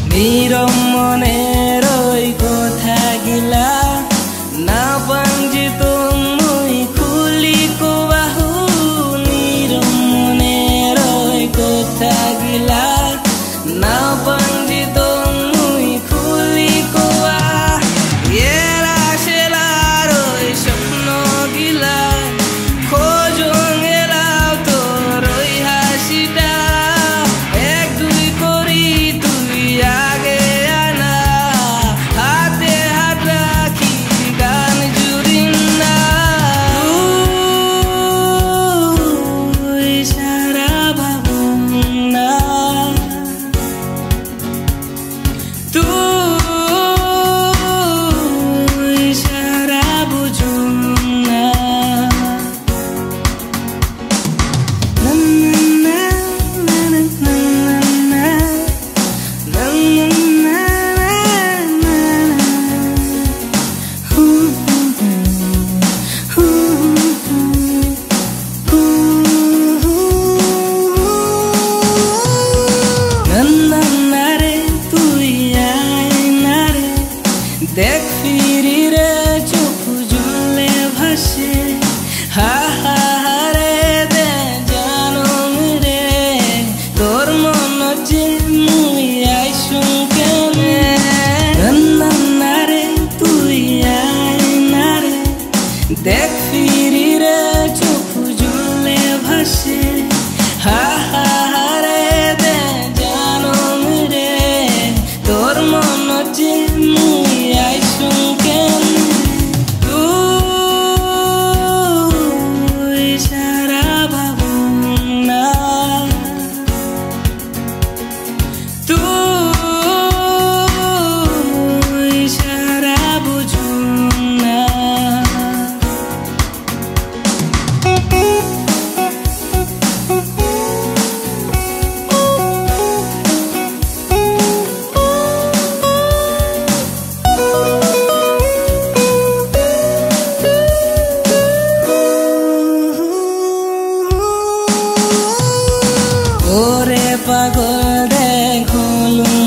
নীরব মনের ওই কথা গিলা না পাঞ্জি তুমি খুলি কবাহু নীরব মনের ওই কথা গিলা না পাঞ্জি তুমি খুলি কবা এরা সেলার ওই স্বপ্ন গিলা খোঁজন এলাও তোর ওই হাসিটা এক দুই করি তুই আগে আনা হাতে হাত রাখি গান জুড়িন না তুই সারা ভাবুন না তুই সারা বুঝুন না দেখ ফিরি রে চোখ জলে ভাসে হা হা রে দে জানম রে তোর মন যে মুই আইসুম কেনে না রে তুই আয় না রে দেখ ফিরি রে চোখ জলে ভাসে হা হা রে দে জানম রে তোর মন যে মুই আইসুম কেনে তুই সারা ভাবুন না তুই সারা বুঝুন না ওরে পাগল দেখ